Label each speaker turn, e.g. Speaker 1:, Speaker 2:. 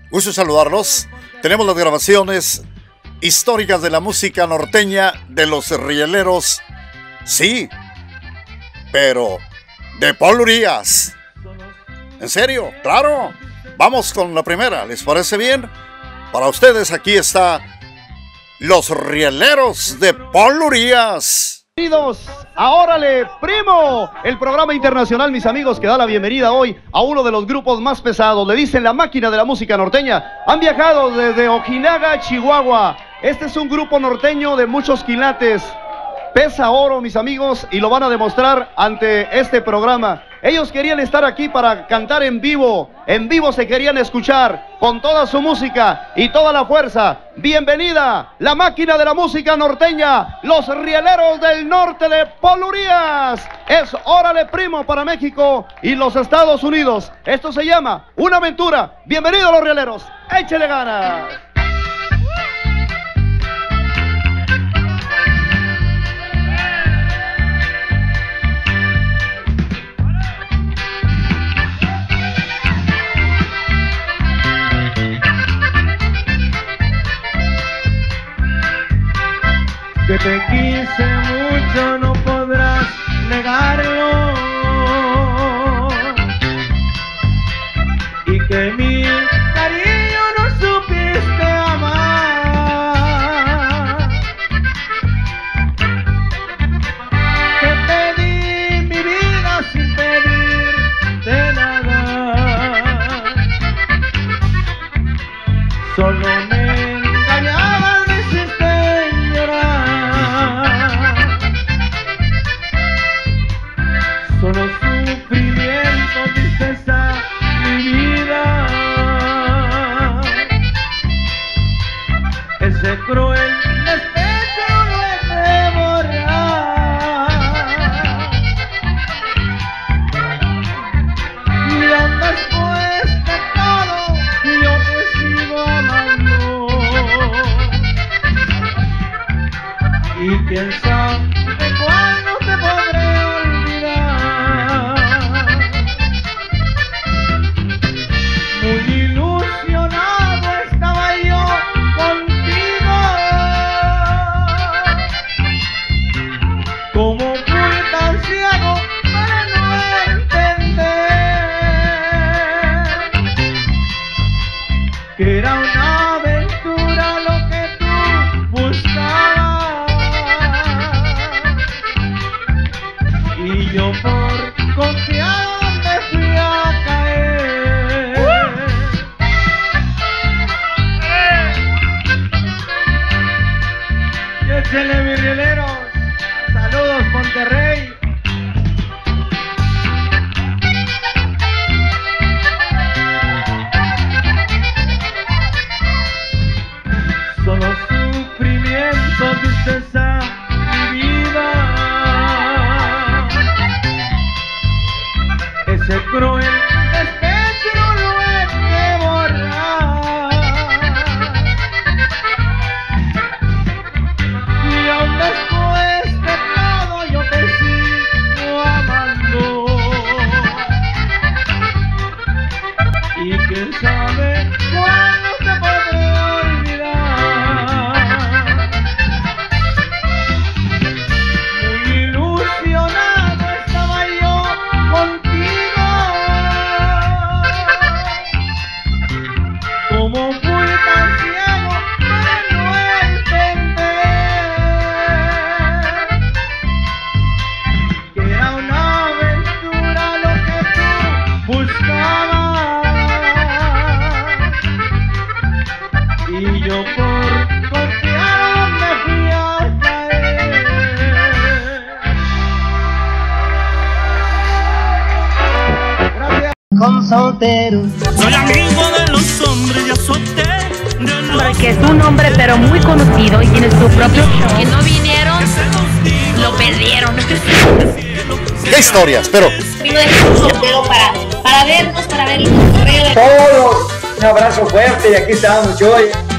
Speaker 1: Gusto saludarlos. Tenemos las grabaciones históricas de la música norteña de los rieleros. Sí, pero de Paul Urias. ¿En serio? Claro. Vamos con la primera, ¿les parece bien? Para ustedes aquí está Los Rieleros de Paul Urias.
Speaker 2: Bienvenidos a Órale Primo, el programa internacional, mis amigos, que da la bienvenida hoy a uno de los grupos más pesados. Le dicen la máquina de la música norteña. Han viajado desde Ojinaga, Chihuahua. Este es un grupo norteño de muchos quilates. Pesa oro, mis amigos, y lo van a demostrar ante este programa. Ellos querían estar aquí para cantar en vivo se querían escuchar con toda su música y toda la fuerza. Bienvenida, la máquina de la música norteña, Los Rieleros del Norte de Paul Urias. Es Órale Primo para México y los Estados Unidos. Esto se llama Una Aventura. Bienvenidos Los Rieleros, échele ganas.
Speaker 3: Que te quise mucho, no podrás negarlo, y que mi cariño no supiste amar. Que te di mi vida sin pedirte nada, solo me engañabas. Solo sufrimiento, tristeza, mi vida. Ese cruel despecho no he de borrar. Y aún después de todo, yo te sigo amando. Y quién sabe cuándo te podré olvidar. Muy ilusionado estaba yo contigo. Como fui tan ciego para no entender que era una aventura lo que tú buscabas. Y yo por confiar me fui a caer. Échale, mis rieleros. Saludos, Monterrey. Solo sufrimiento, tristeza, mi vida. Ese cruel despecho no lo he de borrar. Y aún después de todo yo te sigo amando. Y quién sabe cuándo te podré olvidar. Muy ilusionado estaba yo contigo. Como fui tan ciego para no entender que era una aventura lo que tú buscabas. Y yo por confiar me fui a caer. Gracias.
Speaker 4: Con soltero.
Speaker 5: Soy amigo de los hombres y azote de los
Speaker 6: Que es un hombre pero muy conocido y tiene su propio show.
Speaker 7: Que no vinieron, lo perdieron.
Speaker 1: ¿Qué historias? Pero
Speaker 7: Vino de soltero para vernos, para ver el correo.
Speaker 4: Todos, un abrazo fuerte y aquí estamos hoy.